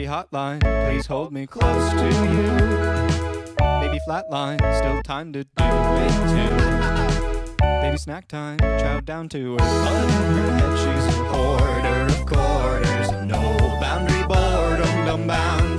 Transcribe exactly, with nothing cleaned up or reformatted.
Baby hotline, please hold me close to you. Baby flatline, still time to do it too. Baby snack time, chow down to her. But in her head she's a hoarder of quarters. No boundary boredom, dumb bound.